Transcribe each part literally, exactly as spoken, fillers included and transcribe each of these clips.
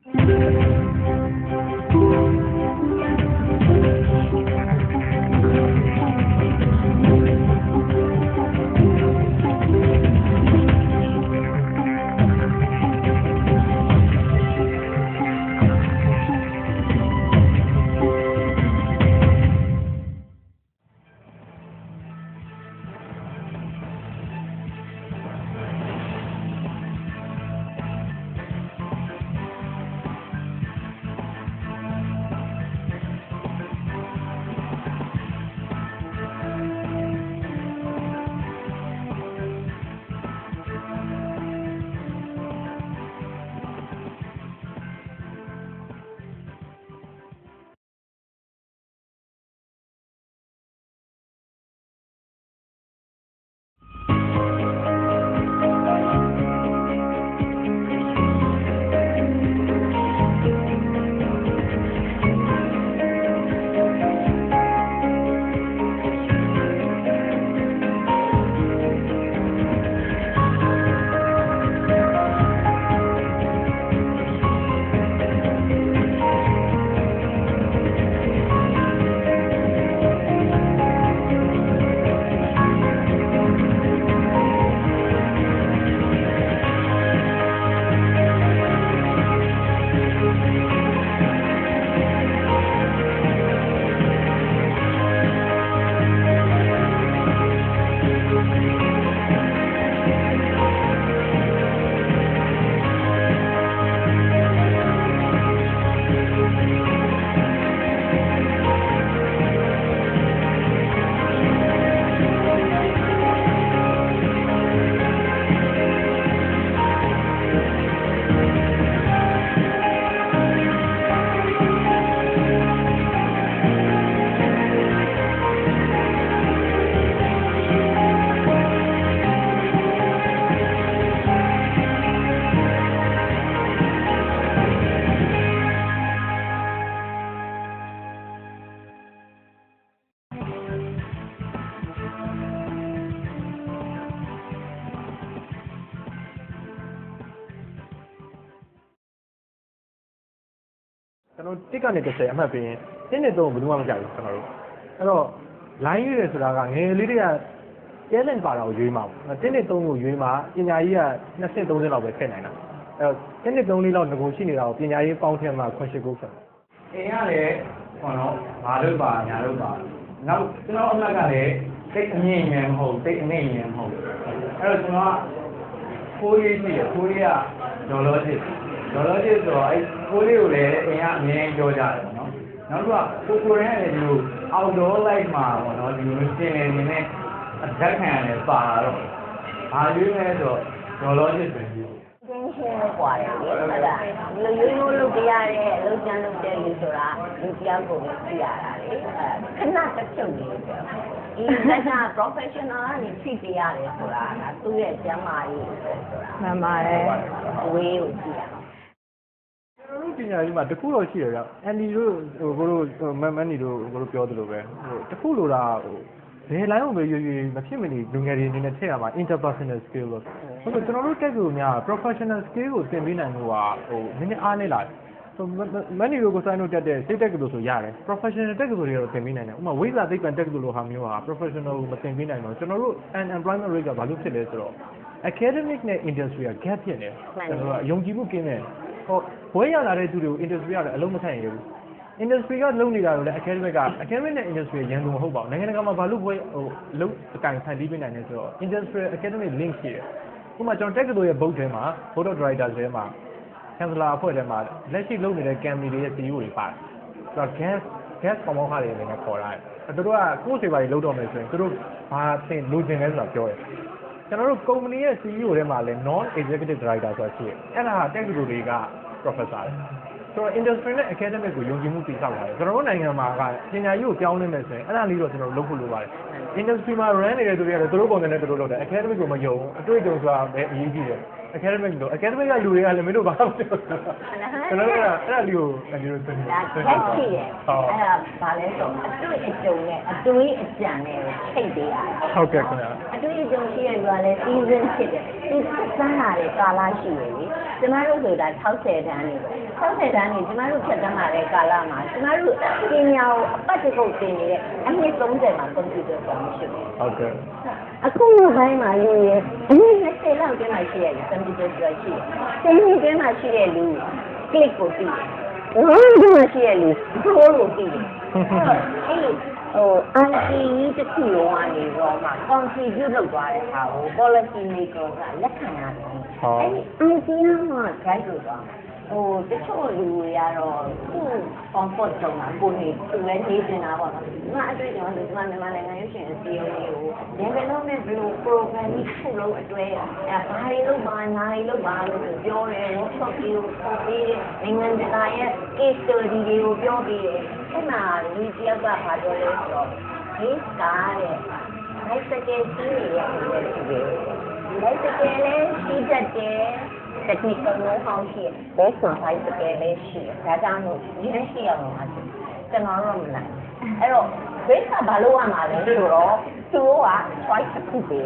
ကျွန်တော်တစ်ကနေတစ်ဆယ်အမှတ်ပြီးရင်တင်းနဲ့သုံးဘယ်သူမှမကြိုက်ဘူးကျွန်တော်တို့အဲ့တော့ line ရွေးတယ်ဆိုတာကငယ်လေးတွေကကျဲလန့်ပါတာကိုရွေးမှာပေါ့တင်းနဲ့သုံးကိုရွေးမှာပညာရေးကနှစ်ဆင့်သုံးဆင့်လောက်ပဲထည့်နိုင်တာအဲ့တော့တင်းနဲ့သုံးလေးလောက်ငကိုရှိနေတာကိုပညာရေးပေါင်းထည့်မှာခွင့်ရှိကိုဖြစ်အိမ်ကလည်းဟောတော့ဘာလို့ပါညာလို့ပါနောက်ကျွန်တော်အမှတ်ကလည်းစိတ်အမြင့်မြန်မဟုတ်စိတ်အနှိမ့်မြန်မဟုတ်အဲ့တော့ကျွန်တော်ကဖိုးလေးရှိတယ်ဖိုးလေးကဒေါ်လောချစ်ဒေါ်လောချစ်ဆိုတော့အဲ့ဖိုးလေးကိုလည်းအိမ်ကအမြင်ပြောကြတယ်ပေါ့နော်နောက်တော့ကိုကိုရန်ကလည်းဒီလို outdoor life မှာပေါ့နော်ဒီလိုရှင်းနေနေနဲ့အဓာတ်ခံရတယ်ပါတော့ဘာလို့လဲဆိုတော့ဒေါ်လောချစ်ဆိုပြီးကျင်းရှင်းလို့ပွားတယ်ဟုတ်လားလူရိုးရိုးလုပ်ကြရတဲ့လုပ်ကြမ်းလုပ်တဲ့လူဆိုတာလူတယောက်ကိုကြည့်ရတာလေခဏတစ်ဖြုတ်လေးပြောဒီလက်က professional ကနေဖြည့်ပြရတယ်ဆိုတာကသူ့ရဲ့ကျမ်းမာရေးဆိုတာမှန်ပါတယ်အဝေးကိုကြည့်ရအောင်ကျွန်တော်တို့ပညာရေးမှာတခုတော့ရှိတယ်ဗျအန်ဒီတို့ဟိုကိုတို့မမ်မန်နီတို့ကိုတို့ပြောသလိုပဲဟိုတခုလိုတာဟိုဘယ်လိုင်းအောင်ပဲရွေရွေမဖြစ်မနေလူငယ်တွေအနေနဲ့ထည့်ရမှာ interpersonal skill လို့ဟုတ်ကဲ့ကျွန်တော်တို့တက်ကူများ professional skill ကိုသင်ပေးနိုင်မှုကဟိုနည်းနည်းအားနည်းလာတယ်ဆိုမန်နီတို့ကိုစိုင်းတို့တက်တဲ့စိတ်တက်ကလို့ဆိုရတယ် professional တက်ကူတွေတော့သင်ပေးနိုင်တယ်ဥပမာဝိဇ္ဇာသိပ္ပံတက်ကူလို့ဟာမျိုးဟာ professional ကိုမသင်ပေးနိုင်တော့ကျွန်တော်တို့ unemployment rate ကဘာလို့ဖြစ်လဲဆိုတော့ academic နဲ့ industry က gap ဖြစ်နေတယ်ကျွန်တော်တို့အယုံကြည်မှုကင်းနေဟိုဘွဲရလာတဲ့သူတွေကို industry ကလည်းအလုံးမထိုင်ရဘူး industry ကလုံးနေတာလို့လည်း academic က academic နဲ့ industry ရန်ကုန်မဟုတ်ပါဘူးနိုင်ငံတကာမှာဘာလို့ဘွဲဟိုလုံးအကင်ဖန်တီးပေးနိုင်လဲဆိုတော့ industrial academic link ရှိတယ်ဥပမာကျွန်တော် tech တို့ရဲ့ board ထဲမှာ board of directors ထဲမှာ chancellor အဖွဲ့ထဲမှာလက်ရှိလုပ်နေတဲ့ company တွေရဲ့ C E O တွေပါတယ်ဆိုတော့ gas gas ပေါ်မောက်ခတွေအနေနဲ့ခေါ်လာတယ်သူတို့က course တွေပါလုပ်တော့မယ်ဆိုရင်သူတို့ဘာသင်လိုချင်လဲဆိုတာပြောတယ်ကျွန်တော်တို့ company ရဲ့ C E O ထဲမှာလည်း non executive director ဆိုတာရှိတယ်အဲ့ဒါဟာ tech တို့တွေက professor ဆိုတော့ industry နဲ့ academic ကိုယုံကြည်မှုတည်ဆောက်လာတယ်ကျွန်တော်တို့နိုင်ငံမှာကပညာရေးကိုပြောင်းလဲမယ်ဆိုရင်အဲ့ဒါလေးတော့ကျွန်တော်တို့လုပ်ဖို့လိုပါတယ် industry မှာ run နေတဲ့သူတွေကလည်းသူတို့ပုံစံနဲ့သူတို့လုပ်တယ် academic ကိုမယုံအတွေ့အကြုံဆိုတာပဲအရေးကြီးတယ် academic လို့ academic ကလူတွေကလည်းမင်းတို့ဘာလို့ပြောကျွန်တော်တို့ကအဲ့ဒါလေးကိုအမျိုးဆုံးဒါချက်ရှိတယ်အဲ့ဒါဘာလဲဆိုအတွေ့အကြုံနဲ့အတွေးအကြံနဲ့ထိတ်ပေးရတယ်ဟုတ်ကဲ့ခင်ဗျာအတွေ့အကြုံရှိရတဲ့လူကလည်း season ဖြစ်တယ်သူစမ်းလာတဲ့ကာလရှိရလေသူကျမတို့ဆိုတာ၆၀တန်းနေ၆၀တန်းနေကျမတို့ဖြတ်တန်းလာတဲ့ကာလမှာကျမတို့ပညာကိုအပတ်တကုတ်သင်နေတဲ့အနှစ်၃၀မှာကွန်ပျူတာဆိုတာမရှိဘူးဟုတ်ကဲ့အခုနောက်ပိုင်းမှာလူရဲ့အနှစ်၂၀လောက်ကျမှရှိရတယ်ကွန်ပျူတာဆိုတာရှိတယ်သင်ပြီးမှရှိတဲ့လူ click ကိုသိတယ်ဟိုဒီမှာရှိတဲ့လူ scroll ကိုသိတယ်အဲ့လိုဟို I T တစ်ခုလုံးကနေတော့မှ contribute လုပ်သွားတဲ့ဟာကို policy maker ကလက်ခံရတယ်အဲ့ဒီ I T မှာ guide လုပ်သွားဟိုတချို့လူတွေကတော့သူ့ comfort zone မှာကိုနေသူလည်းနေနေတာပေါ့နော်ဒီမှာအတွေ့အကြုံဆိုဒီမှာမြန်မာနိုင်ငံရုပ်ရှင်အစည်းအဝေးကို development ဘယ်လို program ကြီးတစ်ခုလုံးအတွဲအဲဘာတွေလုပ်ပါနာတွေလုပ်ပါလို့ပြောတယ် workshop တွေကိုပို့ပေးတယ်နိုင်ငံတကာရဲ့ case study တွေကိုပြောပေးတယ်အဲ့မှာလူတယောက်ကဘာပြောလဲဆိုတော့ case ကားတဲ့ bicycle စီးနေတဲ့လူတွေရှိတယ် bicycle လည်းစီးတတ်တယ်technical know-how ရှိတယ် best advice တကယ်လည်းရှိတယ်ဒါကြောင့်မို့ဒီနေ့ရှိရမှာကျွန်တော်တို့မလားအဲ့တော့ base ကဘာလို့ရမှာလဲဆိုတော့သူက choice တစ်ခုပေး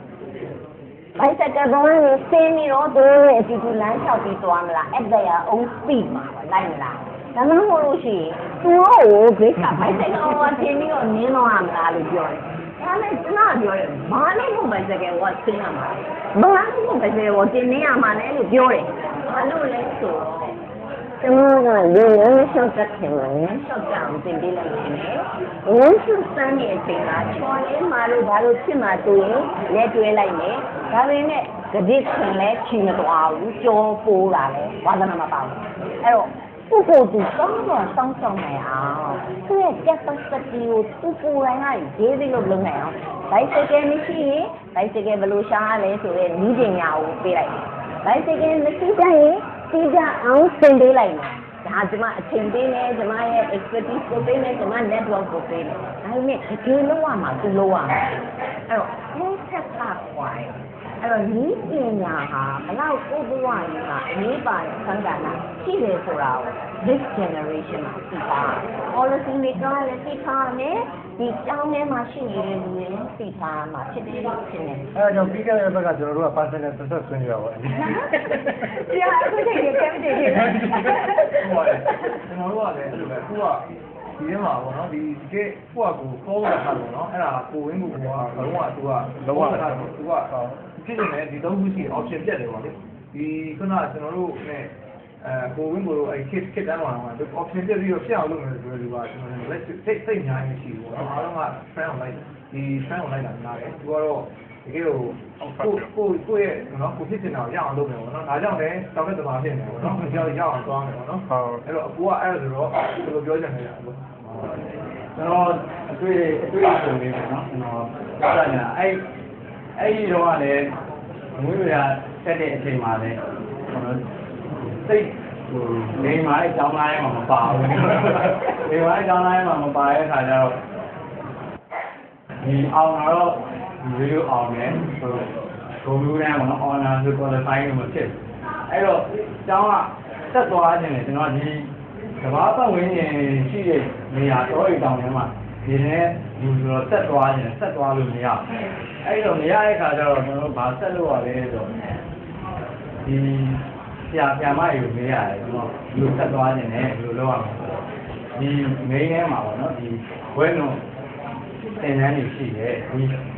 bicycle ဘောင်းကိုဆင်းပြီးတော့သူရဲ့အတူတူလမ်းလျှောက်ပြီးသွားမလား at their own speed မှာလိုက်မလားဒါမှမဟုတ်လို့ရှိရင်သူ့ကို base က bicycle ကိုဆင်းပြီးတော့နင်းတော့ရမလားလို့ပြောတယ်ဒါနဲ့ကျွန်တော်ပြောတယ်ဘာလို့မို့ bicycle ကိုဆင်းရမှာလဲဘာလို့မို့ bicycle ကိုတင်နေရမှာလဲလို့ပြောတယ်ဘာလို့လဲဆိုတော့ကျွန်တော်ကလူမျိုးရှောက်တတ်တယ်လေရှောက်ကြအောင်တင်ပေးလိုက်တယ်ဝန်းစုစမ်းနေတဲ့အချိန်မှာချော်လေးမာလို့ဘာလို့ဖြစ်မှာတူရင်လက်တွဲလိုက်မယ်ဒါပေမဲ့ကြဒစ်ခင်လဲချီမသွားဘူးကြောပိုးတာလဲဝါသနာမပါဘူးအဲ့တော့သူ့ကိုယ်သူစောင်းတော့စောင်းဆောင်နိုင်အောင်သူ့ရဲ့ capacity ကိုသူ့ကိုယ်တိုင်ကရေးပြီးလို့လုပ်နိုင်အောင် bicycle မရှိရင် bicycle ဘယ်လိုရှားလဲဆိုတဲ့နည်းပညာကိုပေးလိုက်တယ် bicycle မရှိကြရင်စီးကြအောင်သင်ပေးလိုက်တယ်ဒါကျွန်မအချိန်ပေးနေကျွန်မရဲ့ expertise ကိုပေးနေကျွန်မ network ကိုပေးနေဒါပေမဲ့ဒီလိုရမှာသူလိုရမှာအဲ့တော့ concept ကခွာတယ်အဲ့တော့ဒီပညာဟာဘလောက်ကိုဘဝကြီးမှာအရေးပါတဲ့ဆန်းကဏ္ဍရှိတယ်ဆိုတာကို this generation မှာသိတာ policy maker လည်းသိထားမယ်ဒီကျောင်းထဲမှာရှိနေတဲ့လူတွေလည်းသိထားမှာဖြစ်တယ်လို့ထင်တယ်အဲ့တော့ပြီးခဲ့တဲ့ဘက်ကကျွန်တော်တို့က personal success ဆွေးနွေးရပါဘူးဒီဟာအခုတည်းကကဲမတည်းကဟုတ်တယ်ကျွန်တော်တို့ကလည်းအဲ့လိုပဲခုကဒီထဲမှာပေါ့နော်ဒီဒီကကိုကကိုခေါ်လာတာပေါ့နော်အဲ့ဒါကိုဝင်းကိုကဘလုံးကသူကလုံးဝတာသူကဖြစ်နေတယ်ဒီသုံးခုရှိ option ပြတ်တယ်ပေါ့လေဒီခုနကကျွန်တော်တို့နဲ့အဲကိုဝင်းကိုအဲ့ kit kit တန်းလာမှာ option ပြတ်ပြီးတော့ပြအောင်လုပ်မယ်ဆိုတော့ဒီကကျွန်တော်တို့လက်စိတ်စိတ်ညာနေရှိဘူးပေါ့နော်အားလုံးက friend လိုက်ဒီ friend လိုက်တာနားတယ်သူကတော့တကယ်ကိုကိုကိုကိုရဲ့နော်ကိုဖြစ်နေတာရအောင်လုပ်မယ်ပေါ့နော်ဒါကြောင့်လည်းတောင်းတဲ့တဘာဖြစ်နေတယ်ပေါ့နော်ကြောက်ရအောင်သွားမယ်ပေါ့နော်ဟုတ်အဲ့တော့အကူကအဲ့ဒါဆိုတော့ဒီလိုပြောချင်တယ်အကူကျွန်တော်အတွေ့အတွေ့အကြုံလေးပေါ့နော်ကျွန်တော်ပြောတာညာအဲ့အဲ့ဒီတော့ကလည်းငွေရဆက်တဲ့အချိန်မှာလည်းကျွန်တော်စိတ်ဟိုနေမှာအကြောင်းလိုင်းမှာမပါဘူးနေမှာအကြောင်းလိုင်းမှာမပါတဲ့အခါကျတော့ဒီအောင်တော့ဒီလိုအောင်တယ်ဆိုဂုဏ်လူတန်းပေါ့နော် honor ဆို qualify လို့မဖြစ်အဲ့တော့အကြောင်းကတက်သွားခြင်းလေကျွန်တော်ဒီကဘာပတ်ဝန်းကျင်ရှိတဲ့နေရာတော့အိမ်တောင်ထဲမှာဒီနေ့လူဆိုတော့တက်သွားခြင်းဆက်သွားလို့မရအဲ့တော့မရတဲ့ခါကျတော့ကျွန်တော်ဘာဆက်လို့ရလဲဆိုတော့ဒီဆရာဆရာမတွေကိုမေးရတယ်ကျွန်တော်ဒီလိုဆက်သွားခြင်းနဲ့ဒီလိုလုပ်ရမှာဒီမင်းထဲမှာပေါ့နော်ဒီဘွဲလုံးသင်တန်းတွေရှိတယ်ဒီ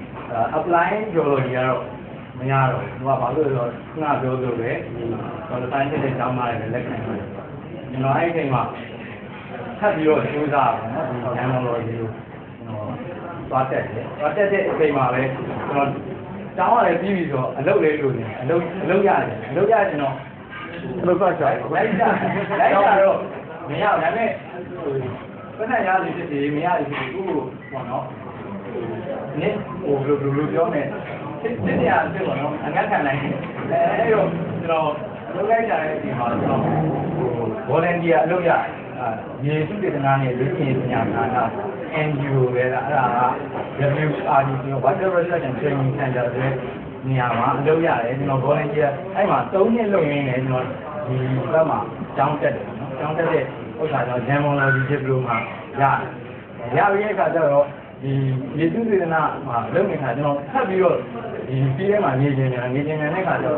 apply geology ကတော့မရတော့ဘူးသူကဘာလို့လဲဆိုတော့ခုနပြောသလိုပဲဒီ qualify တဲ့ကျောင်းသားတွေလက်ခံတယ်ကျွန်တော်အဲ့ဒီအချိန်မှာထပ်ပြီးတော့စူးစမ်းပါတော့ဒီ technology ကိုကျွန်တော်သွားတက်တယ်သွားတက်တဲ့အချိန်မှာပဲကျွန်တော်ကျောင်းရတယ်ပြီးပြီဆိုတော့အလုပ်လေးလို့နေအလုပ်အလုပ်ရတယ်အလုပ်ရရင်တော့ဘယ်တော့ကြာလိုက်ကြလိုက်ကြတော့မရဒါပေမဲ့ဟိုဘယ်နဲ့ရလို့ဖြစ်တယ်မရလို့ဖြစ်တယ်ကိုပေါ့နော်နည်းဟိုဘယ်လိုဘယ်လိုပြောမလဲစစ်နေရာဖြစ်ပေါ့နော်အငတ်ခံနိုင်အဲအဲ့တော့ကျွန်တော်အလုပ်လိုက်ကြတဲ့အချိန်မှာကျွန်တော်ဟို volunteer အလုပ်ရအာမြေစုတေသနာနဲ့လူချင်းပညာဌာန N G O ပဲလားအဲ့ဒါက W R D ဆို Water Research and Training Center ဆိုတဲ့နေရာမှာအလုပ်ရတယ်ကျွန်တော် volunteer အဲ့မှာသုံးနှစ်လုပ်ရင်းနဲ့ကျွန်တော်ဒီဘက်မှာကျောင်းတက်တယ်နော်ကျောင်းတက်တဲ့ဥစ္စာတော့ Gemology Diploma ရတယ်ရပြီးတဲ့အခါကျတော့ဒီမြေစုတေသနာမှာလုပ်နေတာကျွန်တော်ထပ်ပြီးတော့ဒီပြည်ထဲမှာနေနေနေနေနေတဲ့အခါကျတော့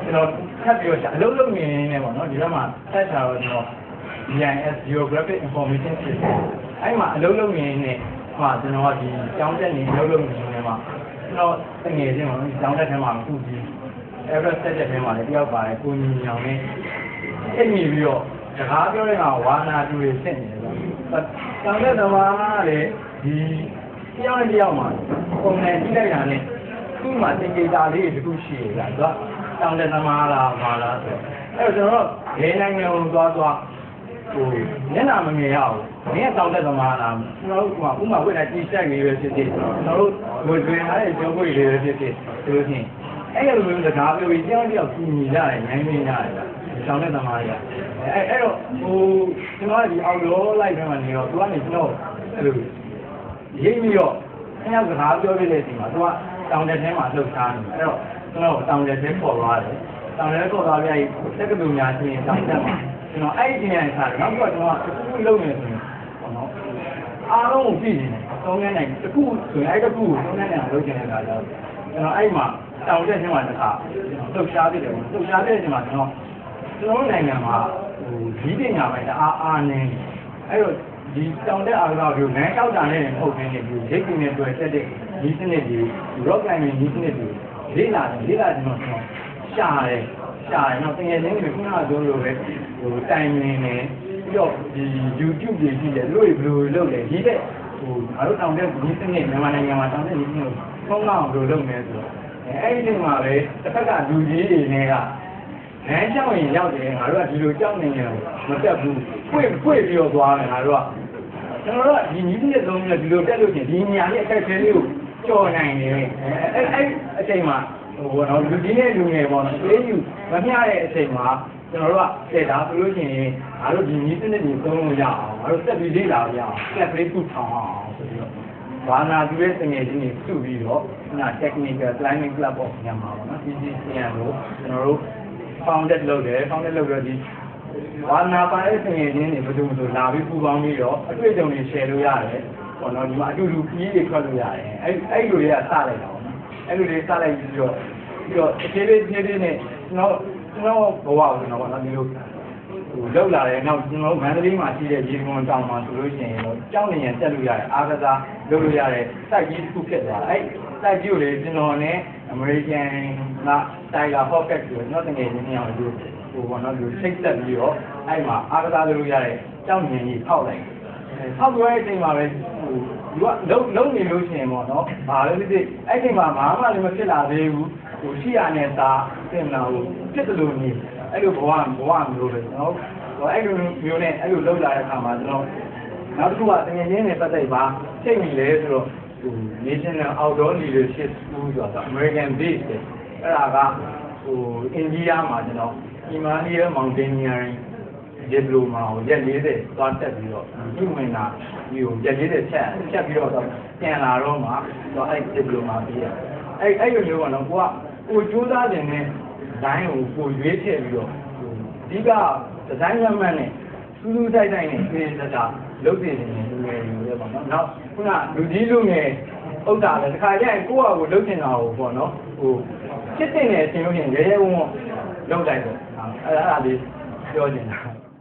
ကျွန်တော်ထပ်ပြီးတော့အလုပ်လုပ်နေနေပေါ့နော်ဒီဘက်မှာဆက်ချာတော့ကျွန်တော် D I S Geographic Information System အဲ့မှာအလုပ်လုပ်နေနေမှာကျွန်တော်ကဒီကျောင်းတက်နေအလုပ်လုပ်နေနေမှာကျွန်တော်တငယ်ချင်းပေါ့နော်ကျောင်းတက်ထဲမှာအခုဒီ Everest တက်တဲ့ထဲမှာလည်းတယောက်ပါတယ်ကိုညီညောင်နဲ့အဲ့နေပြီးတော့စကားပြောတဲ့ကောင်ဝါနာတူတွေဖြစ်နေတယ်ပေါ့ကျောင်းတက်သမားလည်းဒီတယောက်နဲ့တယောက်မှာပုံနဲ့ကြည့်လိုက်တာနဲ့သူ့မှာသင်္ကေတလေးတစ်ခုရှိရတာသူကတောင်းတဲ့သမားလားမလားဆိုအဲ့တော့ကျွန်တော်တို့ဘယ်နိုင်ငံကိုသွားသွားဟိုမျက်နှာမမြင်ရဘူး။မင်းကတောင်းတဲ့သမားလားကျွန်တော်တို့ကဥမာဝိတ်တာကြီးဆိုင်လေးပဲဖြစ်ဖြစ်ကျွန်တော်တို့ဝယ်တွင်ထားတဲ့ကြောပွေလေးပဲဖြစ်ဖြစ်ဒီလိုချင်းအဲ့လိုမျိုးစကားပြောပြီးတယောက်တယောက်ကြည့်နေကြတယ်ညှိနေကြတယ်တောင်းတဲ့သမားကြီးအဲ့အဲ့တော့ဟိုကျွန်တော်ကဒီအော်လောလိုက်ထဲမှာနေတော့သူကနေကျွန်တော်အဲ့လိုရိပ်ပြီးတော့အဲ့ရောက်စကားပြောပြတဲ့အချိန်မှာသူကတောင်းတဲ့ထဲမှာလှုပ်ရှားနေတယ်အဲ့တော့ကျွန်တော်တောင်းတဲ့ထဲပေါ်သွားတယ်တောင်းတဲ့ပေါ်သွားပြရင်တက္ကသိုလ်များချင်းတောင်းတဲ့မှာကျွန်တော်အဲ့ဒီအချိန်ဆိုင်နောက်ပြီးတော့ကျွန်တော်တစ်ခုလုံးနေဆိုရင်ပေါ့နော်အားလုံးကိုကြည့်နေတယ်သုံးနေနိုင်တစ်ခုဆိုရင်အဲ့တစ်ခုကိုသုံးနေနိုင်အောင်လုပ်ချင်တဲ့အခါကျတော့ကျွန်တော်အဲ့မှာတောင်းတဲ့ချင်းမှာတစ်ခါလှုပ်ရှားပြတယ်လှုပ်ရှားတဲ့အချိန်မှာကျွန်တော်ကျွန်တော်နိုင်ငံမှာဟိုဒီပညာပိုင်းတအားအားနေအဲ့တော့ဒီတောင်တဲ့အားကောက်ကိုနန်းတောက်တာနဲ့မဟုတ်ဘဲနဲ့ဒီရိတ်ကနေတွေ့တက်တဲ့ဒီစနစ်ဒီ rock climbing ဒီစနစ်ဒီလေးလာတယ်လေးလာတယ်တော့ကျွန်တော်ရှားတယ်ရှားတယ်တော့တကယ်ချင်းတွေခုနကပြောလို့ပဲဟိုတိုင်နေနေပြီးတော့ဒီ YouTube တွေကြည့်တယ်လို့ဘယ်လိုလုပ်လဲဒီတဲ့ဟိုငါတို့တောင်တဲ့ဒီစနစ်မြန်မာနိုင်ငံမှာတောင်တဲ့ဒီစနစ်ကိုဖုံးအောင်ဘယ်လိုလုပ်လဲဆိုတော့အဲ့ဒီချိန်မှာပဲတစ်ဖက်ကလူကြီးတွေနဲ့ကလမ်းလျှောက်ရင်ရောက်တယ်ငါတို့ကဒီလိုကြောက်နေကြတယ်မတက်ဘူးဖွင့်ဖွင့်ပြီးတော့သွားတယ်ငါတို့ကကျွန်တော်တို့ကဒီနည်းတစ်လုံးနဲ့ဒီလိုတက်လို့ချင်းဒီနေရာလေးအခက်အခဲလေးကိုကြော်နိုင်တယ်အဲအဲအချိန်မှာဟိုတော့လူကြီးနဲ့လူငယ်ပေါ့နော်အေးယူမမျှတဲ့အချိန်မှာကျွန်တော်တို့ကတဲ့ဒါဆိုလို့ရှိရင်ငါတို့ဒီနည်းတစ်တွေသုံးလို့ရအောင်ငါတို့တက်ပြီးလေ့လာရအောင်ကက်လေးခုထောင်အောင်ဆိုပြီးတော့ဘာနာတူရဲ့တငယ်ချင်းတွေစုပြီးတော့နာ technical climbing club ပေါ့ညမှာပေါ့နော်ဒီဒီစီရန်ကိုကျွန်တော်တို့ founded လုပ်တယ် founded လုပ်တော့ဒီဝါနာပါတဲ့တငယ်ချင်းတွေဘယ်လိုမှလာပြီးပူပေါင်းပြီးတော့အတွေ့အကြုံတွေ share လုပ်ရတယ်ပေါ့နော်ဒီမှာအတူတူပြီးတွေထွက်လို့ရတယ်အဲ့အဲ့လိုတွေကစလိုက်တာပေါ့နော်အဲ့လိုတွေစလိုက်ပြီးတော့ပြီးတော့အခြေလေးခြေလေးနဲ့ကျွန်တော်ကျွန်တော်ဘဝကိုကျွန်တော်ပေါ့နော်ဒီလိုဟိုလောက်လာတယ်နောက်ကျွန်တော်မန္တလေးမှာရှိတဲ့ရေကွန်တောင်မှာဆိုလို့ရှိရင်တော့ကြောက်နေရင်တက်လို့ရတယ်အားကစားလုပ်လို့ရတယ်စိုက်ကြီးတစ်ခုဖြစ်သွားတယ်အဲ့စိုက်ကြီးကိုလေကျွန်တော်နဲ့ American က Tiger Hawkett ကိုကျွန်တော်တကယ်ချင်းအောင်လို့ဟိုပေါ့နော်ဒီစိတ်သက်ပြီးတော့အဲ့မှာအားကစားလုပ်လို့ရတယ်ကြောက်နေကြီးဖောက်လိုက်ဖောက်သွားတဲ့အချိန်မှာပဲဟိုသူကလုံးလုံးနေလို့ရှိရင်ပေါ့နော်ဘာလို့ဖြစ်အဲ့ချိန်မှာဘာမှလည်းမဖြစ်လာသေးဘူးဟိုရှိရနဲ့သားပြင်လာဟိုဖြစ်တယ်လို့နေအဲ့လိုဘဝဘဝမျိုးပဲနော်ဟိုအဲ့လိုမျိုးနဲ့အဲ့လိုလောက်လာတဲ့အခါမှာကျွန်တော်နောက်တစ်ခုကတကယ်ချင်းနဲ့ပတ်သက်ပါစိတ်မိလဲဆိုတော့ဟို National Outdoor Leadership School ဆိုတာ American base အဲ့ဒါကဟိုအိန္ဒိယမှာကျွန်တော် Himalaya Mountaineering Diploma ကိုရက်၄၀သွားတက်ပြီးတော့ဒီဝင်တာဒီကိုရက်၄၀ဖြတ်ဖြတ်ပြီးတော့ပြန်လာတော့မှတော့အဲ့ Diploma ပြီးတယ်အဲ့အဲ့လိုမျိုးကတော့ကိုကကိုကြိုးစားနေတဲ့ဒိုင်းကိုကိုရွေးထည့်ပြီးတော့အဓိကဒီဇိုင်းရမှန်းနဲ့စူးစူးတိုက်တိုက်နဲ့ပြင်းစတာလုပ်နေတယ်လူငယ်တွေပဲပေါ့နော်နောက်ခုနလူကြီးလူငယ်ဥစ္စာလည်းတစ်ခါကျရင်ကိုယ့်အကိုလုပ်နေတာကိုပေါ့နော်ဟိုဖြစ်တင်နေအချိန်လို့ရှိရင်ရဲရဲဝုန်းဝုန်းလုပ်လိုက်တယ်အဲ့ဒါအဲ့ဒါလေးပြောနေတာ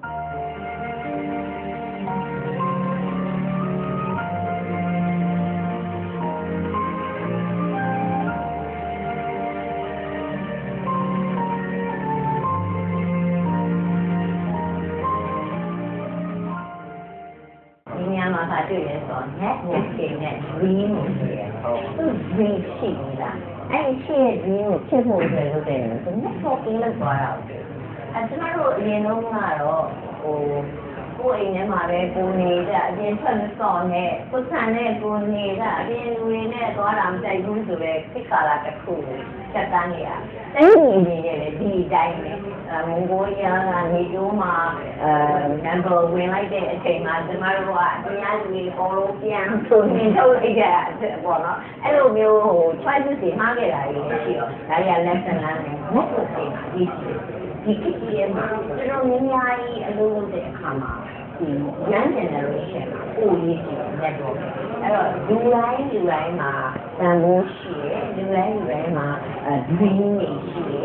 မှာတွေ့ရဆို networking နဲ့ dream ကိုတွေ့ရသူ dream ရှိနေတာအဲ့ဒီရှိရဲ့ dream ကိုဖြစ်ဖို့ဆိုလို့တဲ့ဆို networking လောက်သွားတာအဲကျွန်တော်တို့အရင်တော့ကတော့ဟိုကိုယ်အိမ်ထဲမှာပဲကိုနေကြအပြင်ထွက်မစော်နဲ့ကိုဆန်နဲ့ကိုနေကြအပြင်လူတွေနဲ့သွားတာမကြိုက်ဘူးဆိုတော့ခိကာလာတစ်ခုချက်တန်းနေရအဲ့ဒီအနေနဲ့လေဒီအတိုင်းပဲမွန်ဂိုလီးယားကနေကျိုးမှာအဲနံပါတ်ဝင်လိုက်တဲ့အချိန်မှာကျမတို့ကအများကြီးတွေပေါ်လို့ပြန်ဆိုနေထုတ်လိုက်ကြပေါ့နော်အဲ့လိုမျိုးဟို choice တွေမှားခဲ့တာတွေရှိတော့ဒါတွေက lesson လားနဲ့မဟုတ်ဘူးချိန်မှာဒီဒီကိစ္စရဲ့မှာကျွန်တော်များများကြီးအလုပ်လုပ်တဲ့အခါမှာဒီ young generation မှာပိုရေးကြည့် network အဲ့တော့လူတိုင်းလူတိုင်းမှာတန်ဖိုးရှိတယ်လူတိုင်းလူတိုင်းမှာ dream တွေရှိတယ်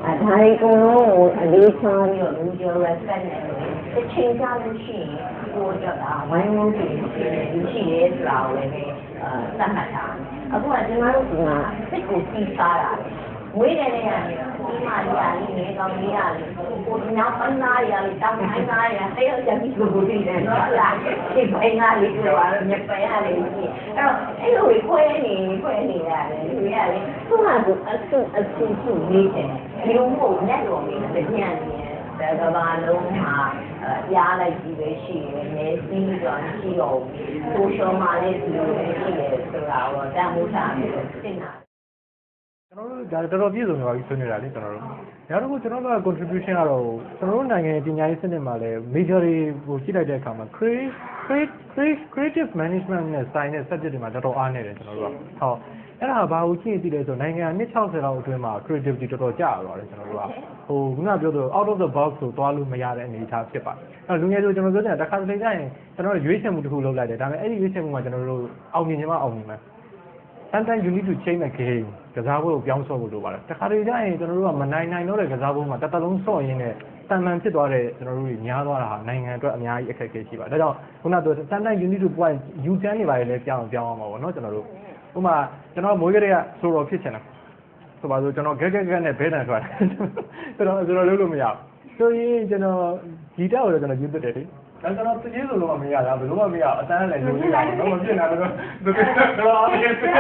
ဒါလေးအကုန်လုံးကိုအလေးထားပြီးတော့လူကျော် respect နဲ့တစ်ချိန်ကြလို့ရှိရင်ကိုယ်တော့ဝိုင်းဝန်းပြီးရှိတယ်ဒီရှိရဲဆိုတာကိုလည်းအဲသတ်မှတ်တာအခုကကျွန်တော်တို့ကစိတ်ကိုစီးစားတာဝေးတယ်လည်းရတယ်ဒီမှာဒီအလေးနေကောင်းလေးရတယ်ကိုယ်နောက်ပန်းသားရလေးတောင်းခိုင်းသားရတယောက်ကြပြီးကိုယ်တည်တယ်နော်လားဒီဘိုင်းသားလေးပြောရမြပယ်ရလေးကြီးအဲ့တော့အဲ့လိုခွဲနေခွဲနေရတယ်လူရလေသူ့ဟာသူအဆုအဆုဆုနေတယ်ဒီလိုမဟုတ်နဲ့တော့နေတယ်ညံ့နေတယ်ဒါကဘာလုံးမှာရားလိုက်ပြီးပဲရှိတယ်မဲစီးတော့ရှိတော့ဆိုရှယ်မှာလည်းဒီလိုပဲရှိတယ်ဆိုတာတော့တန်ဖိုးထားပြီးတော့သိနေတာကျွန်တော်တို့ဒါတော်တော်ပြည့်စုံသွားပြီဆွေးနွေးတာလေကျွန်တော်တို့။နောက်တစ်ခုကျွန်တော်တို့က contribution ကတော့ကျွန်တော်တို့နိုင်ငံရဲ့ပညာရေးစနစ်မှာလည်း major တွေကိုကြည့်လိုက်တဲ့အခါမှာ create create creative management နဲ့ science နဲ့ subject တွေမှာတော်တော်အားနေတယ်ကျွန်တော်တို့က။ဟောအဲ့ဒါဘာကိုကြည့်သိလဲဆိုနိုင်ငံနှစ်၆၀လောက်အတွင်းမှာ creativity တော်တော်ကျသွားတယ်ကျွန်တော်တို့ကဟိုခုနပြောသလို out of the box ဆိုသွားလို့မရတဲ့အနေအထားဖြစ်ပါတယ်။အဲ့လူငယ်တို့ကျွန်တော်ပြောချင်တာတစ်ခါတလေကျရင်ကျွန်တော်တို့ရွေးချယ်မှုတစ်ခုလုပ်လိုက်တယ်ဒါပေမဲ့အဲ့ဒီရွေးချယ်မှုမှာကျွန်တော်တို့အောင်မြင်ခြင်းမအောင်မြင်မယ်။ sometimes you need to change the game ကစားဖို့ကိုပြောင်းဆော့ဖို့လိုပါတယ်။တခါတလေကျရင်ကျွန်တော်တို့ကမနိုင်နိုင်တော့တဲ့ကစားဖို့မှာတစ်သက်လုံးဆော့ရင်းနဲ့တန်မှန်ဖြစ်သွားတဲ့ကျွန်တော်တို့တွေများသွားတာဟာနိုင်ငံအတွက်အများကြီးအခက်အခဲရှိပါတယ်။ဒါကြောင့်ခုနကပြော sometimes you need to point you can နေပါလေလည်းပြောင်းပြောင်းအောင်ပါပေါ့နော်ကျွန်တော်တို့ဥပမာကျွန်တော်မွေးကလေးကဆိုတော့ဖြစ်ချင်တာဆိုပါစို့ကျွန်တော်ဂက်ဂက်ဂက်နဲ့ဘဲတန်ထွက်တယ်ကျွန်တော်ကျွန်တော်လုပ်လို့မရဘူးဆိုရင်ကျွန်တော်ဂီတကိုလည်းကျွန်တော်ယူသွတ်တယ်လေဒါကျွန်တော်တကြီးဆိုလို့မရတာဘယ်လိုမှမရအတန်းလည်းလုပ်နေတာတော့မဖြစ်နိုင်တော့ဒီတော့အဲ့ဒါကြီး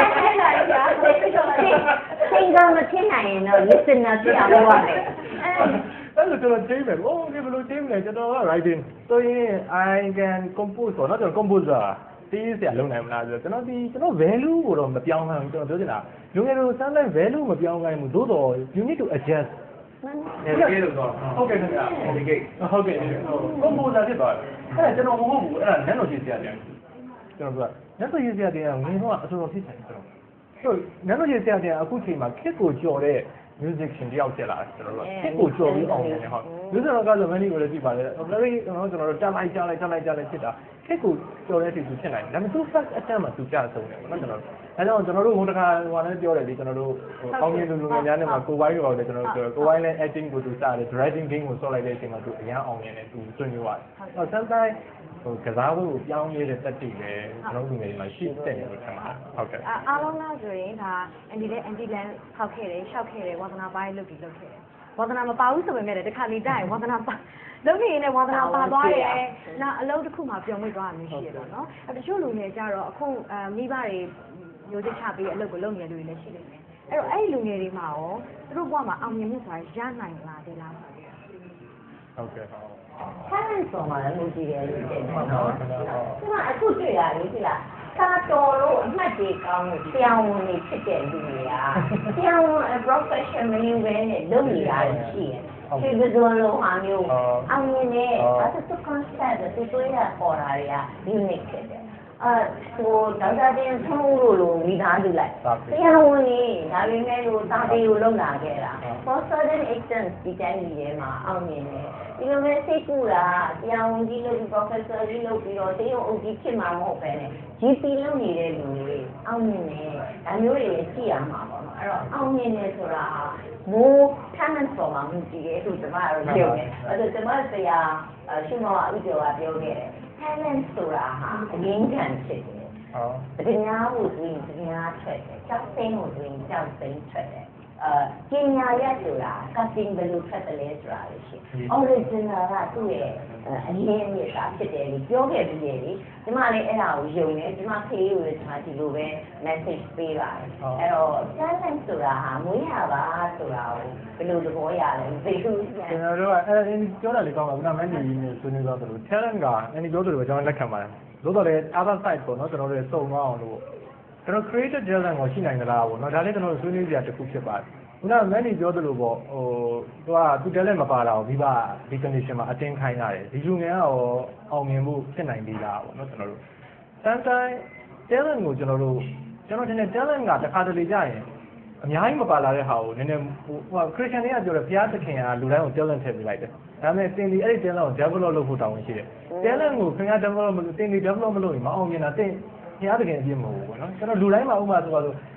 စိတ်ကမဖြစ်နိုင်ရင်တော့ listener ဖြစ်အောင်လုပ်ရမယ်အဲ့လိုကျွန်တော်ချိန်မယ်โอ้ဒီဘယ်လိုချိန်မလဲကျွန်တော်က writing ဆိုရင် I can compose ဆိုတော့ကျွန်တော် composerတီးစရာလုံးနိုင်မလားဆိုတော့ကျွန်တော်ဒီကျွန်တော် value ကိုတော့မပြောင်းနိုင်ဘူးကျွန်တော်ပြောချင်တာလူငယ်တို့ sunlight value မပြောင်းနိုင်ဘူးသို့တော့ you need to adjust ဒီလိုတော့ဟုတ်ကဲ့ခင်ဗျာဒီကိဟုတ်ကဲ့ composer ဖြစ်သွားတယ်အဲ့ဒါကျွန်တော်မဟုတ်ဘူးအဲ့ဒါ nano ရေးစရာတယ်ကျွန်တော်က nano ရေးစရာတယ်ငင်းတော့အစိုးရဖြစ်တယ်ကျွန်တော်ဆို nano ရေးစရာတယ်အခုချိန်မှာခက်ကိုကြော်တဲ့ music ရှင်တယောက်ဖြစ်လာတယ်ကျွန်တော်တို့ခက်ကိုကြော်ပြီးအောင်နေတယ်ဟုတ် user ကဆို many ကိုလည်းကြည့်ပါတယ် very ကျွန်တော်တို့တက်လိုက်ကြားလိုက်တက်လိုက်ကြားလိုက်ဖြစ်တာခက်ကိုကြော်တဲ့အထိသူဖြစ်နိုင်တယ်ဒါပေမဲ့သူ first attempt မှာသူကြဆုံးတယ်ပေါ့နော်ကျွန်တော်တို့အဲကြောင့်ကျွန်တော်တို့ဟိုတခါဟိုလည်းပြောတယ်လေကျွန်တော်တို့အောင်းမြင်လူလူငယ်များနဲ့မှာကိုဝိုင်းရောလည်းကျွန်တော်တို့ကိုဝိုင်းလည်း acting ကိုသူစတယ် directing game ကိုဆော့လိုက်တဲ့အချိန်မှာသူအရန်အောင်မြင်တယ်သူဆွေးနွေးသွားတယ်ဟော sometimes ဟိုကစားဖို့ကိုပြောင်းနေတဲ့တက်တိပဲကျွန်တော်တို့ငယ်တွေမှာရှိတဲ့လို့ထင်ပါတယ်ဟုတ်ကဲ့အားလုံးလားဆိုရင်ဒါအန်ဒီလည်းအန်ဒီလန်ဖောက်ခဲ့တယ်ရှောက်ခဲ့တယ်ဝါသနာပိုင်းလုပ်ပြီးလုပ်ခဲ့တယ်ဝါသနာမပါဘူးဆိုပေမဲ့တခါလေတိုက်ဝါသနာပါလုံးနေနဲ့ဝါသနာပါသွားတယ်။နောက်အလုပ်တစ်ခုမှပြုံးမိသွားတာမျိုးရှိရတော့နော်။အဲတချို့လူငယ်ကြတော့အခုမိဘတွေမျိုးစစ်ချပြီးအလုပ်ကိုလုပ်နေတယ်လူတွေလည်းရှိနေတယ်။အဲ့တော့အဲ့ဒီလူငယ်တွေမှာရောသူတို့ဘဝမှာအောင်မြင်မှုဆိုတာရနိုင်လားဒီလားဆိုတော့ဟုတ်ကဲ့ဟုတ် talent ဆိုတာလည်းလို့ကြည့်ရတယ်တဲ့နော်။ဒီမှာအခုတွေ့ရတယ်ဒီလားသာတော်လို့အမှတ်တွေကောင်းလို့ပြောင်းဝင်နေဖြစ်တဲ့လူတွေကပြောင်းဝင် professionally ပဲနဲ့လုပ်နေတာရှိတယ်။ဒီလိုလိုဟာမျိုးအောင်မြင်တဲ့အဲ့ဒါ concept တွေတွေးရပေါ်တာတွေက unique ဖြစ်တယ်။အဲဟိုဒေါက်တာတင်ထုံးလို့လို့မိသားစုလိုက်တရားဝင်နေဒါပေမဲ့လို့တာတီကိုလုံလာခဲ့တာ for certain extent ဒီတိုင်းကြီးထဲမှာအောင်မြင်တယ်ဒီလိုပဲစိတ်ကူတာတရားဝင်ကြီးလို့ professor ကြီးလို့ပြီးတော့တေးရုံအုပ်ကြီးဖြစ်မှာမဟုတ်ပဲနဲ့ G P လုပ်နေတဲ့လူတွေအောင်မြင်တယ်ဒါမျိုးတွေကြည့်ရမှာပေါ့နော်အဲ့တော့အောင်မြင်တယ်ဆိုတာမိုး talent ပေါ်မှာမြည်တယ်လို့ကျွန်မတို့ပြောတယ်အဲ့ဒါကျွန်မဆရာရှင်မောဥကျော်ကပြောခဲ့တယ် talent ဆိုတာဟာအရင်းခံဖြစ်တယ်ဟုတ်တရားကိုသူတရားထွက်တယ်ကြောက်သိမ်းကိုသူကြောက်သိမ်းထွက်တယ်အဲပညာရဆိုတာ cutting ဘယ်လိုထွက်တယ်လဲဆိုတာလေရှိ original ကသူ့ရဲ့အရင်းအမြစ်ကဖြစ်တယ်လို့ပြောခဲ့ပြီးတယ်လေဒီမှာလည်းအဲ့ဒါကိုယုံတယ်ဒီမှာခေးကိုလည်းဒီမှာဒီလိုပဲ message ပေးပါတယ်အဲ့တော့ talent ဆိုတာဟာမွေးရပါဆိုတာကိုဘယ်လိုသဘောရလဲသိဘူးကျွန်တော်တို့ကအဲ့ဒီပြောတာလေးကောင်းပါဘူးနော်မန်ဒီကြီးနဲ့ဆွေးနွေးသွားသလို talent ကအဲ့ဒီပြောသလိုကျွန်တော်လက်ခံပါတယ်သို့တော်လည်း other side ပေါ့နော်ကျွန်တော်တို့စုံသွားအောင်လို့ကျွန်တော် creative talent ကိုရှိနိုင်သလားပေါ့နော်ဒါလည်းကျွန်တော်ဆွေးနွေးစရာတစ်ခုဖြစ်ပါတယ်ခုနကမန်ဒီပြောသလိုပေါ့ဟိုသူကသူ talent မပါတာကိုမိဘဒီ condition မှာအတင်းခိုင်းရတယ်ဒီလူငယ်ကရောအောင်မြင်ဖို့ဖြစ်နိုင်သေးလားပေါ့နော်ကျွန်တော်တို့ sometimes talent ကိုကျွန်တော်တို့ကျွန်တော်ထင်တယ် talent ကတစ်ခါတလေကြာရင်အများကြီးမပါလာတဲ့ဟာကိုနည်းနည်းဟို Christian တွေကပြောတယ်ဘုရားသခင်ကလူတိုင်းကို talent ထည့်ပေးလိုက်တယ်ဒါပေမဲ့သင်ဒီအဲ့ဒီ talent ကို develop လုပ်ဖို့တောင်းဝင်ရှိတယ် talent ကိုခင်ဗျား develop မလုပ်သင်ဒီ develop မလုပ်ရင်မအောင်မြင်တာသင်ဘုရားသခင်အပြစ်မဟုတ်ဘူးပေါ့နော်ကျွန်တော်လူတိုင်းမှာဥပမာဆိုပါဆို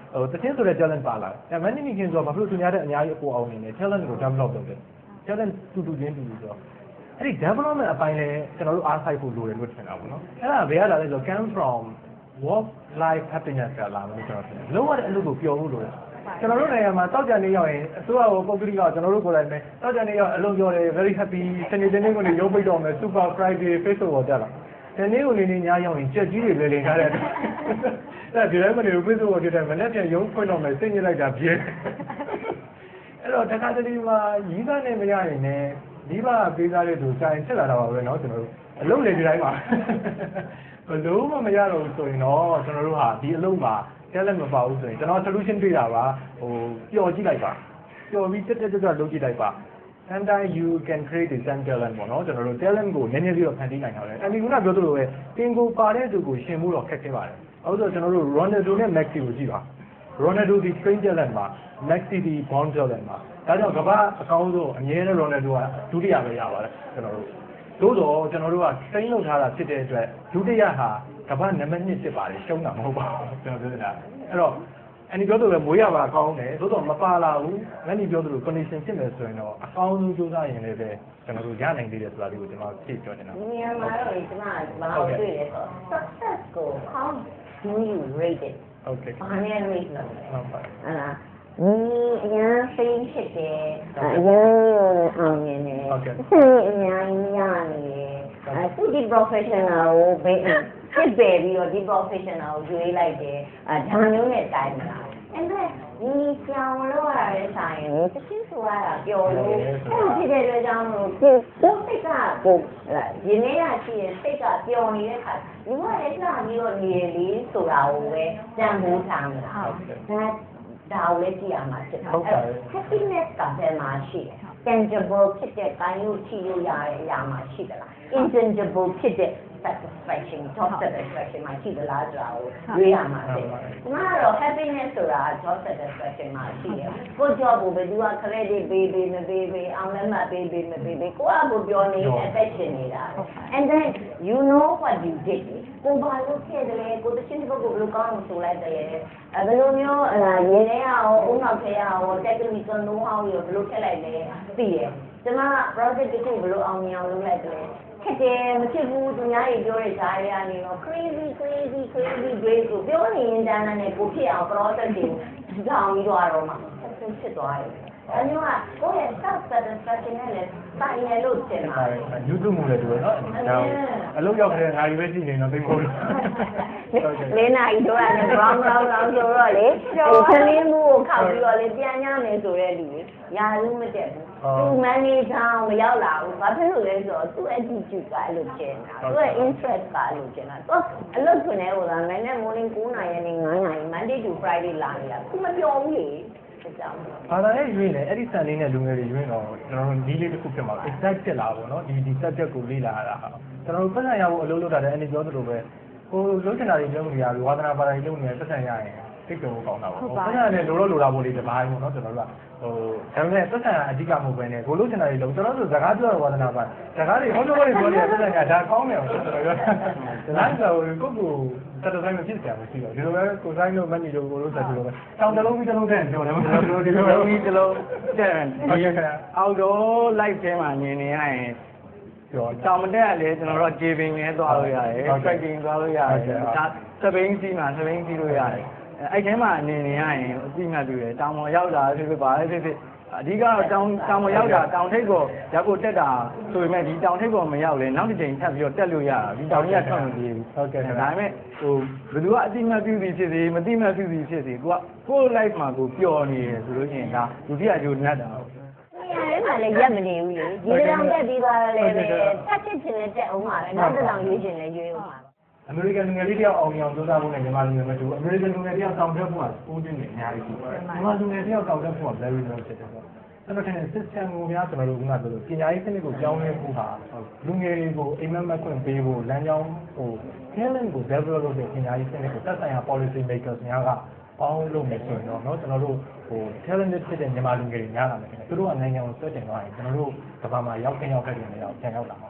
ဟိုတချင်းဆိုတဲ့ talent ပါလာတယ်အဲမန်နီနီခင်ဆိုတော့ဘာဖြစ်လို့သူများတဲ့အများကြီးအပေါ်အောင်နေလဲ talent ကို develop လုပ်တယ် talent တူတူချင်းတူတူဆိုတော့အဲ့ဒီ development အပိုင်းလည်းကျွန်တော်တို့အားစိုက်ဖို့လိုတယ်လို့ထင်တာပေါ့နော်အဲ့ဒါဘယ်ရလာလဲဆိုတော့ come from work life happiness ကလာလို့ကျွန်တော်ထင်တယ်လုံးဝတဲ့အလုပ်ကိုပျော်ဖို့လိုတယ်ကျွန်တော်တို့နိုင်ငံမှာတောက်ကြနေရောက်ရင်အစိုးရကိုပုဂ္ဂလိကကျွန်တော်တို့ကိုယ်တိုင်ပဲတောက်ကြနေရောက်အလုပ်ပြောတယ် very happy စနေနေ့ကိုနေရုပ်ပိတ်တော့မယ် super friday facebook ပေါ်တက်လာဒီနေ့ကိုနေနေညရောက်ရင်ကြက်ကြီးတွေလေလေထားတဲ့အဲ့ဒီတိုင်းမနေဘူး facebook ပေါ်တက်တယ်မနေ့ပြန်ရုံးဖွင့်တော့မယ်စိတ်ညစ်လိုက်တာပြင်းအဲ့တော့တခါတလေမှာရီးသားနေမရရင်လည်းဒီဘပေးစားတဲ့သူစာရင်ဖြစ်လာတာပါပဲเนาะကျွန်တော်တို့အလုပ်လေဒီတိုင်းမှာဘလို့မှမရတော့ဘူးဆိုရင်တော့ကျွန်တော်တို့ဟာဒီအလုပ်မှာtalent မပါဘူးဆိုရင်ကျွန်တော် solution တွေ့တာပါဟိုပျော်ကြည့်လိုက်ပါပျော်ပြီးတက်တက်တက်တက်လုပ်ကြည့်လိုက်ပါ sometimes you can create a some talent ပေါ့နော်ကျွန်တော်တို့ talent ကိုနည်းနည်းလေးတော့ဖန်တီးနိုင်တာပဲအဲဒီခုနပြောသလိုပဲတင်ကိုပါတဲ့သူကိုရှင်မှုတော့ခက်ခဲပါတယ်အခုဆိုကျွန်တော်တို့ Ronaldo နဲ့ Messi ကိုကြည့်ပါ Ronaldo ဒီ train talent မှာ Messi ဒီ born talent မှာဒါကြောင့်ကမ္ဘာအကောင်းဆုံးအမြဲတမ်း Ronaldo ကဒုတိယပဲရပါတယ်ကျွန်တော်တို့သို့တော့ကျွန်တော်တို့က train လုပ်ထားတာဖြစ်တဲ့အတွက်ဒုတိယဟာကမ္ဘာနံပါတ်နှစ်ဖြစ်ပါတယ်ရှုံးတာမဟုတ်ပါဘူးကျွန်တော်ပြောနေတာအဲ့တော့အန်ဒီပြောသလိုပဲမွေးရပါကောင်းတယ်သို့တော့မပါလာဘူးငါ့ဒီပြောသလို condition ဖြစ်မယ်ဆိုရင်တော့အကောင်းဆုံးကြိုးစားရင်လည်းပဲကျွန်တော်တို့ရနိုင်သေးတယ်ဆိုတာလေးကိုကျွန်တော်ဖြည့်ပြောချင်တာဒီနေရာမှာတော့ဒီမှာဘာလို့တွေ့လဲဆို success ကို how do you rate it okay ဘာနဲ့ rate လုပ်လဲဟုတ်ပါအဲ့ဒါဒီအရင်စိတ်ဖြစ်တယ်အရင်အောင်နေတယ်စိတ်အများကြီးရနေတယ်အခုဒီ professional ကိုဘယ်ဖြစ်ပေပြီးတော့ဒီ professional ကိုရွေးလိုက်တယ်အဲဒါမျိုးနဲ့တိုင်းတာအဲ့ဒါဒီကြောင်လို့ရတဲ့ဆိုင်ကိုတချို့ဆိုရတာပြောလို့အဲ့ဒီဖြစ်တဲ့အတွက်ကြောင့်မို့ကိုကိုစိတ်ကကိုဒီနေ့ရရှိရင်စိတ်ကပျော်နေတဲ့ခါဒီမှာလည်းလှပြီးတော့နေလေဆိုတာကိုပဲကြံမိုးထားမှာဟုတ်ဒါဒါကိုလည်းကြည့်ရမှာဖြစ်တာအဲ့ happiness ကဘယ်မှာရှိလဲ tangible ဖြစ်တဲ့ကိုင်းလို့ချီလို့ရတဲ့အရာမှာရှိသလား intangible ဖြစ်တဲ့ satisfaction job satisfaction မှာရှိသလားဆိုတာကိုတွေးရမှာဖြစ်တယ်။ဒီမှာတော့ happiness ဆိုတာ job satisfaction မှာရှိတယ်။ကို job ကိုဘယ်သူက credit ပေးပေးမပေးပေးအောင်လည်းမပေးပေးမပေးပေးကိုကကိုပြောနေအသက်ရှင်နေတာ။ and then you know what you did ကိုဘာလို့ဖြစ်တယ်လဲကိုတချင်းတစ်ပုဒ်ကိုဘယ်လိုကောင်းလို့ဆိုလိုက်တယ်အဲဘယ်လိုမျိုးရေထဲရောအုံနောက်ထဲရော technical know how ရောဘယ်လိုထည့်လိုက်လဲသိရ။ကျွန်မ project တစ်ခုဘယ်လိုအောင်မြင်အောင်လုပ်လိုက်တယ်ခက်တယ်မဖြစ်ဘူးသူများကြီးပြောတဲ့ဈာရီကနေတော့ crazy crazy crazy great ကိုပြောနေရင်တန်းနဲ့ကိုဖြစ်အောင် process တွေကိုကြောင်ပြီးတော့တော့မှဆက်ဖြစ်သွားတယ်။အဲမျိုးကကိုယ့်ရဲ့ self satisfaction နဲ့လည်းတိုင်ရလို့တင်ပါ YouTube မှုလည်းတူတယ်နော်။အလုပ်ရောက်တဲ့ငါကြီးပဲရှိနေတော့သိဖို့လို့။လေးနာရီတော့လည်း brown brown brown ဆိုတော့လေခလင်းမှုကိုခောက်ပြီးတော့လေပြန်ရမယ်ဆိုတဲ့လူကြီးရာလူမတက်ဘူး။သူ manager မရောက်လာဘူး။ဘာဖြစ်လို့လဲဆိုတော့သူ့ attitude ကအဲ့လိုကျင်တာ။သူ့ရဲ့ interest ကအဲ့လိုကျင်တာ။သူအလုပ်ခွင်ထဲကိုလာမယ်နဲ့ morning 9နာရီနဲ့9နာရီ Monday to Friday လာနေတာ။သူမပြောဘူးလေ။ဘာသာရေးရွေးနေအဲ့ဒီစံလေးနဲ့လူငယ်တွေရွေးတော့ကျွန်တော်တို့ဒီလေးတစ်ခုဖြစ်မှာ exact ဖြစ်လာပေါ့နော်ဒီဒီ subject ကိုလေ့လာရတာဟာကျွန်တော်တို့ပတ်စံရဖို့အလုပ်လုပ်တာလည်းအဲ့ဒီပြောသလိုပဲဟိုလုပ်ချင်တာတွေလုပ်နေရပြီဝါသနာပါတာတွေလုပ်နေရပတ်စံရရင်သိကြဖို့ကောင်းတာပေါ့ပတ်စံနဲ့လိုတော့လိုတာပေါ့လေဒီပိုင်းပေါ့နော်ကျွန်တော်တို့ကဟိုဒါပေမဲ့ပတ်စံအဓိကမဟုတ်ဘဲနဲ့ကိုလုပ်ချင်တာတွေလုပ်ကျွန်တော်တို့စကားပြောရဝါသနာပါစကားတွေဟောပြောတွေပြောနေပတ်စံကဒါကောင်းတယ်ကျွန်တော်ပြောဒါဆိုကိုကိုတက်တဲ့ဆိုင်မဖြစ်ကြဘူးရှိတော့ဒီလိုပဲကိုဆိုင်တို့မန်နီတို့ကိုလို့ဆက်ပြီးတော့တောင်တလုံးပြီးတလုံးတဲ့ပြောတယ်မဟုတ်ဘူးဒီလိုပဲပြီးတလုံးတဲ့ဟုတ်ရဲ့ခင်ဗျာ outdoor live ထဲမှာမြင်နေရရင်ပြောတောင်မတက်ရလေကျွန်တော်တို့ giving နဲ့သွားလို့ရတယ် trekking သွားလို့ရတယ်ဒါစပိန်စီးမှာစပိန်စီးလို့ရတယ်အဲ့ထဲမှာနေနေရရင်အသိမှတ်တွေ့တယ်တောင်ပေါ်ရောက်တာဖြစ်ဖြစ်ပါလေဖြစ်ဖြစ်အဓိကတော့တောင်တောင်ပေါ်ရောက်တာတောင်ထိပ်ကိုရောက်ကိုတက်တာဆိုပေမဲ့ဒီတောင်ထိပ်ကိုမရောက်လေနောက်တစ်ချိန်ထပ်ပြီးတော့တက်လို့ရတာဒီတောင်ကြီးကထွက်မပြေဘူးဟုတ်ကဲ့ဒါပေမဲ့ဟိုဘယ်သူကအတိမတ်ပြုစီဖြစ်စီမတိမတ်ပြုစီဖြစ်စီကိုကကိုယ့် life မှာကိုပျော်နေတယ်ဆိုလို့ရှိရင်ဒါဒုတိယကျိုးနှက်တာဟုတ်အဲ့ဒါလည်းရက်မနေဘူးလေဒီတောင်တက်ပြီးသွားတယ်လေတက်ချစ်ချင်တဲ့တက်အောင်ပါပဲနောက်တစ်တောင်ရွေးချင်လည်းရွေးအောင်ပါအမေရိကန်လူငယ်လေးတယောက်အောင်မြင်အောင်ကြိုးစားဖို့နဲ့မြန်မာလူငယ်မတူအမေရိကန်လူငယ်တယောက်တောင်တက်ဖို့ကစပိုးတင်နေအများကြီးရှိပါတယ်မြန်မာလူငယ်တယောက်တောင်တက်ဖို့က very very ဖြစ်တယ်ပေါ့ကျွန်တော်ထင်တယ် system ကိုများကျွန်တော်တို့ကပြောလို့ပညာရေးစနစ်ကိုပြောင်းလဲဖို့ဟာလူငယ်တွေကိုအိမ်မက်မက်ခွင့်ပေးဖို့လမ်းကြောင်းဟို talent ကို develop လုပ်တဲ့ပညာရေးစနစ်ကိုသက်ဆိုင်ရာ policy makers များကပေါင်းလုပ်မယ်ဆိုရင်တော့เนาะကျွန်တော်တို့ဟို talented ဖြစ်တဲ့မြန်မာလူငယ်တွေများလာမယ်သူတို့ကနိုင်ငံကိုဆွဲတင်သွားရင်ကျွန်တော်တို့ကဘာမှရောက်ခင်ရောက်ခဲ့တယ်မရောက်ပြန်ရောက်လာမှာ